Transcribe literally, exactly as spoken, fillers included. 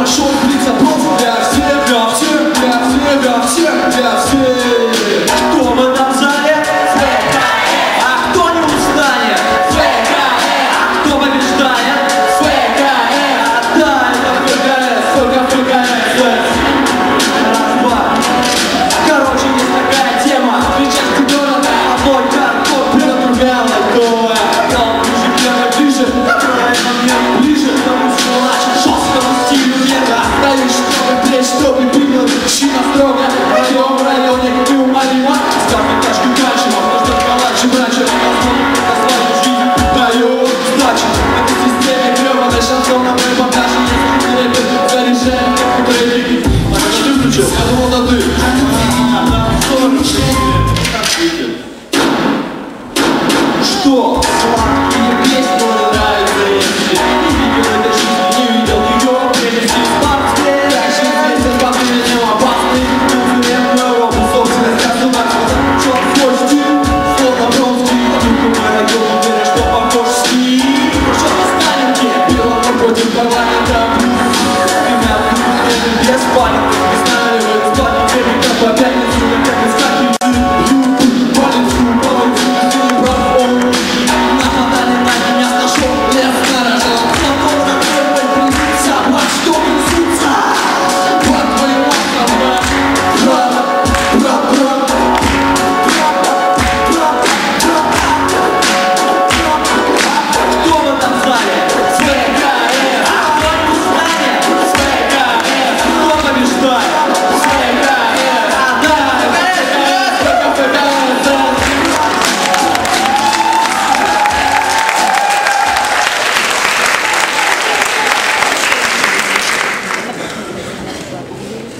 прошел блиц опрос для всех, для всех, для всех, для всех, для всех. Кто в этом зале? ФКР. А кто не устанет? ФКР. А кто побеждает? ФКР. А да, это ФКС, только ФКС. Раз, два. Короче, есть такая тема. Встречать ребенок, а твой картон придет другая лайковая. Дал ближе, первый ближе, второй момент ближе. Потому что начал жесткому стилю мира. Стоишь, чтобы плечь, чтобы принял причина строго. В твоем районе неумолимо. С каждой тяжкой дальше, можно ждать калачи, врачи. Назвали жизнь, даю сдачи. В этой системе гребаной шансона мы покажем. Если рэпер, заряжаем, как брейки. А как ты включил? Я думал, да ты. Что? Сладкие песни, но нравится если не видел этой жизни, не видел ее прелести. Спортсмен, раньше известен по временем опасный. Тузуренную робу, собственность государства. Черт свой стиль, словно бронский. Только мой район уверен, что похож.